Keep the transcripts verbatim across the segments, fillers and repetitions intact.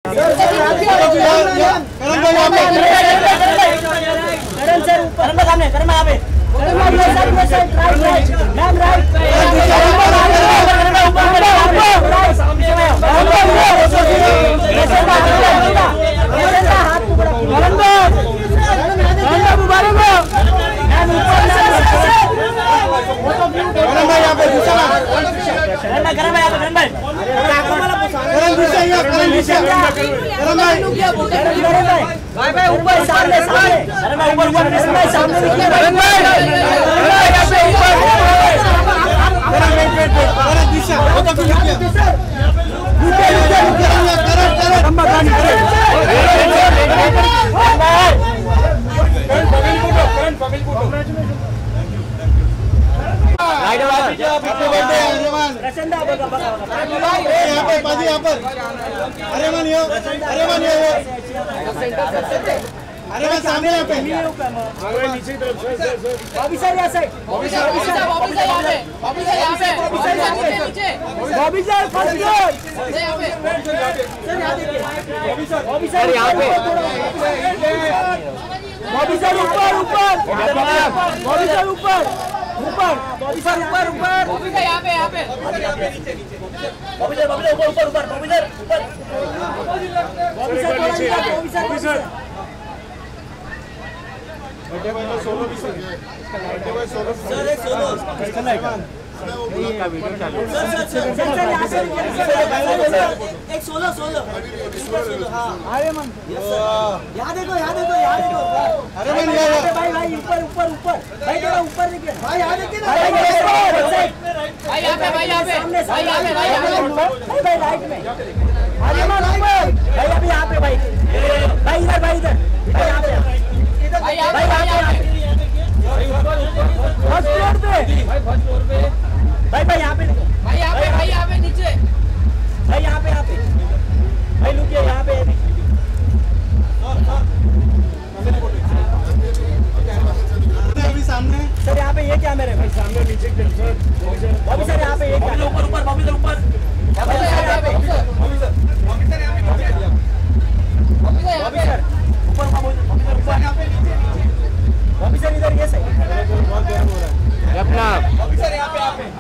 भाई भाई ऊपर सामने सामने अरे मैं ऊपर ऊपर सामने सामने देखिए भाई भाई यहां पे ऊपर Karan wait wait wait Karan Disha वो तो रुक गया रुक गया रुक गया करण करण लंबा गाड़ी करण बगल फोटो करण बगल फोटो राइट वाला हैप्पी बर्थडे अरेमान प्रचंड बघा बघा यहां पे पाजी यहां पर अरेमान यो अरेमान यो अरे मैं सामने यहाँ पे आगे नीचे तरफ sir sir sir Bobby sir यहाँ से Bobby sir Bobby sir Bobby sir यहाँ पे बॉबी सर यहाँ पे बॉबी सर यहाँ पे बॉबी सर फर्स्ट फ्लोर यहाँ पे सर यहाँ देखिए बॉबी सर बॉबी सर यहाँ पे बॉबी सर ऊपर ऊपर बॉबी सर ऊपर ऊपर बॉबी सर ऊपर ऊपर बॉबी सर यहाँ पे यहाँ पे बॉबी सर बॉबी सर ऊपर ऊपर ऊपर बॉबी सर ऊपर Bobby sir Bobby sir Bobby sir birthday boy solo भी sir birthday boy solo sir एक सोलो इसका लाइक का वीडियो चालू सर सर सर यहां से एक सोलो सोलो हां अरे मन यहां देखो यहां देखो यहां देखो अरे मन ये भाई भाई ऊपर ऊपर ऊपर भाई थोड़ा ऊपर देखिए भाई यहां देखिए ना भाई भाई यहां पे भाई यहां पे भाई यहां पे भाई यहां पे भाई राइट में अरे मन ऊपर भाई अभी यहां पे भाई भाई इधर भाई इधर यहां पे भाई यहाँ पे फर्स्ट फ्लोर पे भाई फर्स्ट फ्लोर पे भाई भाई यहाँ पे भाई यहाँ पे भाई यहाँ पे नीचे भाई यहाँ पे यहाँ पे भाई लुकिए यहाँ पे अभी सामने सर यहाँ पे ये क्या मेरे भाई सामने नीचे सर बॉबी सर यहाँ पे ये क्या ऊपर ऊपर बॉबी सर ऊपर बॉबी सर यहाँ पे Bobby sir Bobby sir Bobby sir यहाँ पे बॉबी सर बॉबी सर ऊपर बॉबी सर ऊपर यहाँ पे बॉबी सर इधर ये सही बहुत गर्म हो रहा है अपना बॉबी सर यहाँ पे यहाँ पे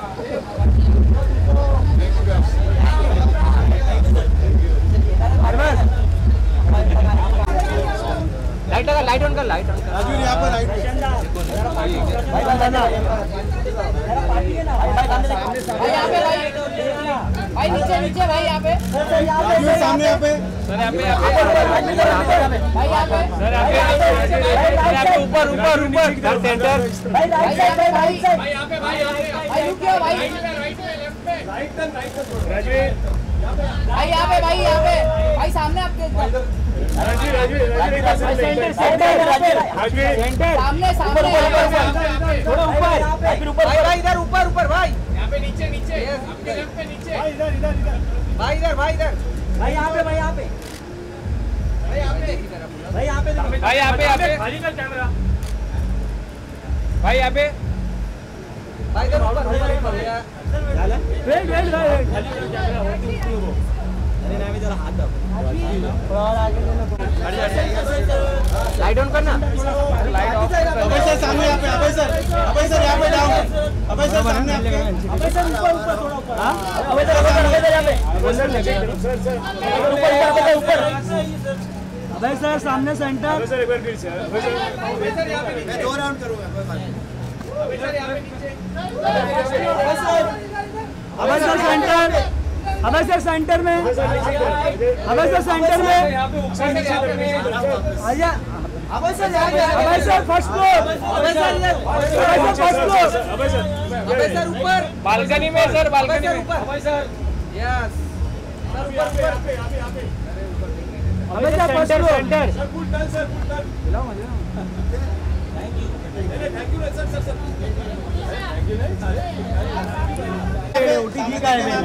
लाइट लगा लाइट ऑन कर लाइट ऑन कर राजू यहाँ पर लाइट भाई बंदा भाई यहाँ पे भाई भाई नीचे नीचे भाई यहाँ पे राजू सामने यहाँ पे सर यहाँ पे भाई यहाँ पे सर यहाँ पे ऊपर ऊपर ऊपर सेंटर भाई राइट साइड भाई राइट साइड भाई यहाँ पे भाई यहाँ पे भाई रुक जाओ भाई राइट पे लेफ्ट पे right turn right turn Raju भाई यहाँ पे भाई यहाँ पे भाई सामने आपके Raju Raju Raju centre centre centre सामने सामने थोड़ा ऊपर फिर ऊपर भाई इधर ऊपर ऊपर भाई यहाँ पे नीचे नीचे आपके लेफ्ट पे नीचे भाई इधर इधर इधर भाई इधर भाई इधर भाई यहाँ पे भाई यहाँ पे भाई यहाँ पे भाई यहाँ पे भाई यहाँ पे यहाँ पे खाली कर कैमरा भाई यहाँ पे भाई इधर ऊपर ऊपर वेट वेट वेट खाली कर कैमरा अरे ना भी जरा हाथ दो थोड़ा और आगे देना लाइट ऑन करना लाइट ऑफ अबे सर सामने यहाँ पे अबे सर अबे सर यहाँ पे डाउन अबे सर सामने आपके अबे सर ऊपर ऊपर थोड़ा ऊपर हां अबे सर अबे सर यहाँ पे अबे सर सर सर ऊपर ऊपर ऊपर अबे सर सामने सेंटर अबे सर एक बार फिर से अबे सर अबे सर यहाँ पे मैं दो राउंड करूंगा अबे सर यहाँ पे नीचे अबे सर सेंटर अबे सर सेंटर में अबे सर सेंटर में आजा अबे सर अबे सर फर्स्ट फ्लोर अबे सर फर्स्ट फ्लोर अबे सर अबे सर ऊपर बालकनी में सर बालकनी में अबे सर यस सर ऊपर ऊपर अबे sir first floor centre sir full turn sir full turn मिलाओ मुझे thank you thank you sir sir sir thank you उठी ठीक है मैडम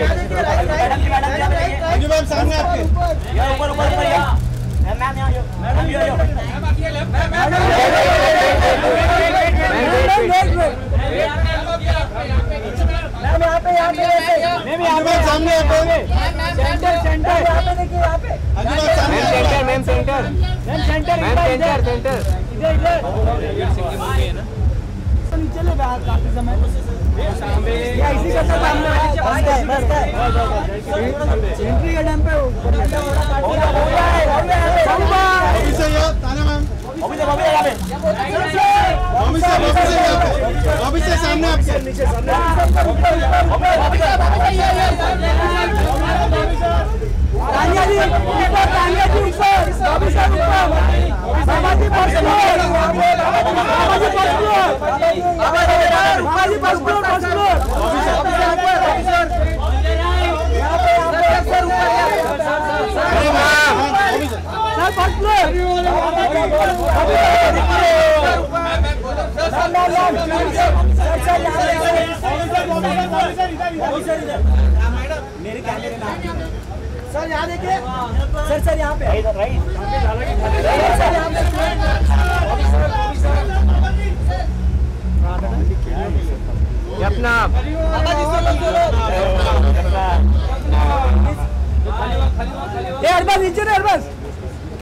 मैडम सामने आपके यार ऊपर ऊपर ऊपर यार मैम यहां आओ मैडम ये आओ मैम आगे लेफ्ट मैम मैम मैम यहां पे यहां पे मैम यहां पे सामने यहाँ पे सेंटर सेंटर यहाँ पे देखिए यहाँ पे centre ma'am centre ma'am centre ma'am centre centre इधर इधर नीचे ले बाहर काफी समय ये इसी का सामने बस बस एंट्री का टाइम पे हो गया है अभी से ये ताना मैम अभी से अभी यहाँ पे अभी से अभी से यहाँ पे अभी से सामने आपके नीचे सामने तानिया जी ऊपर तानिया जी ऊपर अभी से ऊपर Baba ji first floor Baba ji first floor Baba ji first floor first floor sir first floor मेरे कैमरे में सर यहाँ देखिए सर सर यहाँ पे राइट सर यहाँ पे अपना अरबाज नीचे रे अरबाज